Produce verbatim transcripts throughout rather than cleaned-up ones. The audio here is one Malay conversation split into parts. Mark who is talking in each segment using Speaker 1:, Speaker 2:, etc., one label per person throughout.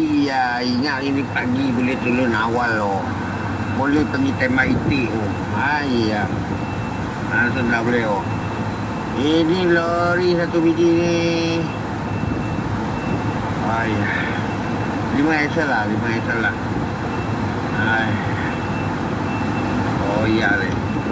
Speaker 1: Iya, ingat ini pagi boleh turun awal loh. Boleh pergi tembak itik oh. Ah, iya. Langsung tak boleh oh. Ini lori satu biji ni. Ay. Lima esel lah, lima esel lah. Ay. Oh iya deh.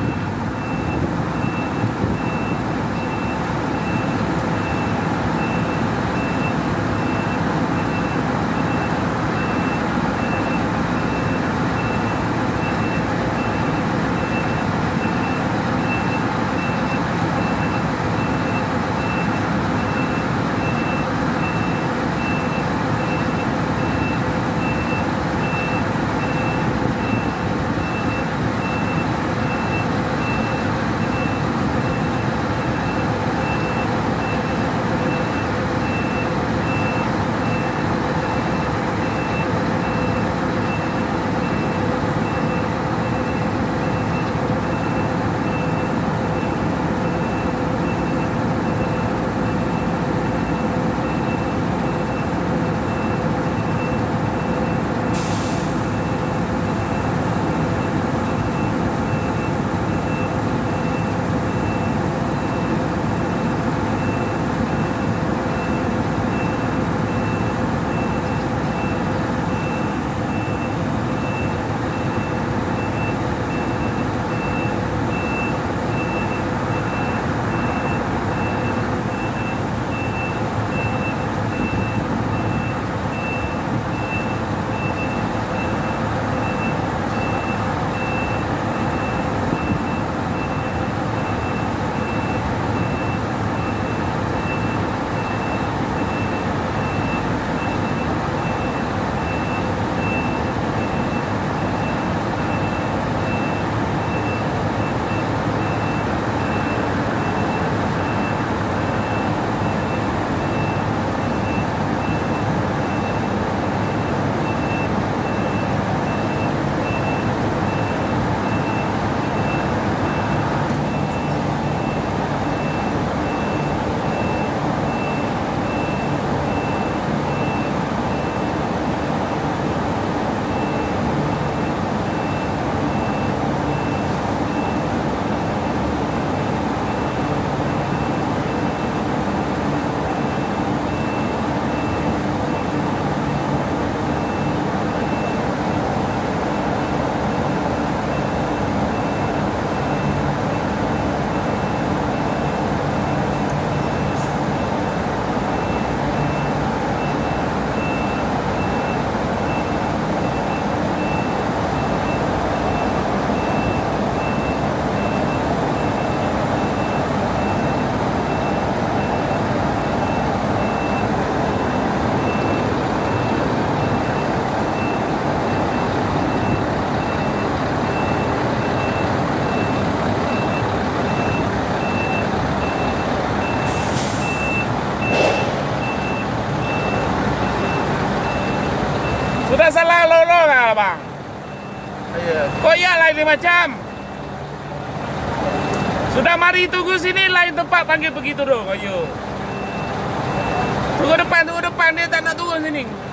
Speaker 2: Sudah salah lorong lah bang. Iya. Koyak lain macam. Sudah mari tunggu sini lain tempat panggil begitu dong. Ayo. Tunggu depan, tunggu depan dia tak nak turun sini.